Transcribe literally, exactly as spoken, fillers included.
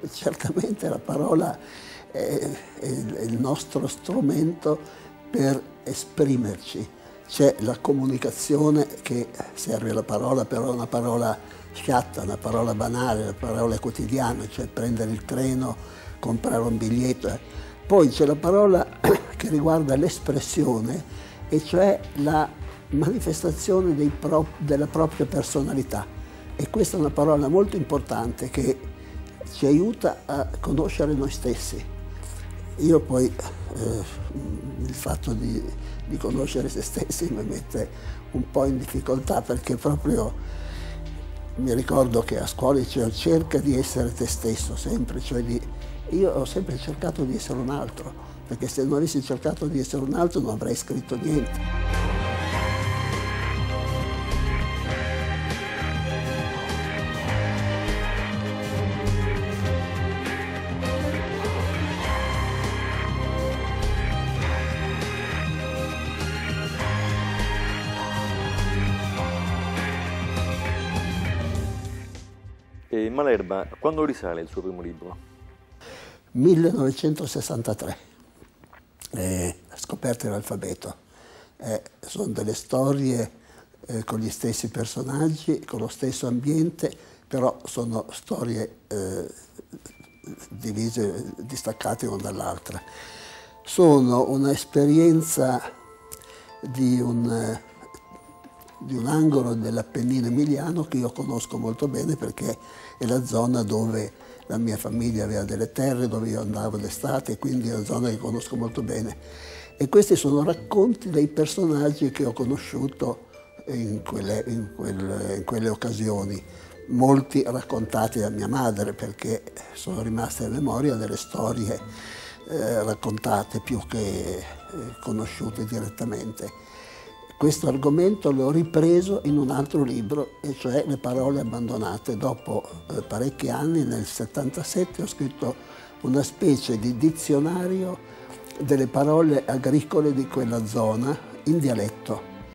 certamente la parola è, è il nostro strumento per esprimerci. C'è la comunicazione che serve alla parola, però è una parola sciatta, una parola banale, una parola quotidiana, cioè prendere il treno, comprare un biglietto. Poi c'è la parola che riguarda l'espressione, e cioè la manifestazione dei pro- della propria personalità. E questa è una parola molto importante che ci aiuta a conoscere noi stessi. Io poi eh, il fatto di, di conoscere se stessi mi mette un po' in difficoltà, perché proprio mi ricordo che a scuola dicevo cerca di essere te stesso sempre, cioè di, io ho sempre cercato di essere un altro, perché se non avessi cercato di essere un altro non avrei scritto niente. E Malerba, quando risale il suo primo libro? millenovecentosessantatré, eh, Scoperte dell'alfabeto. Eh, sono delle storie eh, con gli stessi personaggi, con lo stesso ambiente, però sono storie eh, divise, distaccate una dall'altra. Sono un'esperienza di un... di un angolo dell'Appennino emiliano che io conosco molto bene, perché è la zona dove la mia famiglia aveva delle terre, dove io andavo d'estate, quindi è una zona che conosco molto bene. E questi sono racconti dei personaggi che ho conosciuto in quelle, in quelle, in quelle occasioni, molti raccontati da mia madre, perché sono rimaste in memoria delle storie eh, raccontate più che eh, conosciute direttamente. Questo argomento l'ho ripreso in un altro libro, e cioè Le parole abbandonate. Dopo eh, parecchi anni, nel settantasette, ho scritto una specie di dizionario delle parole agricole di quella zona in dialetto.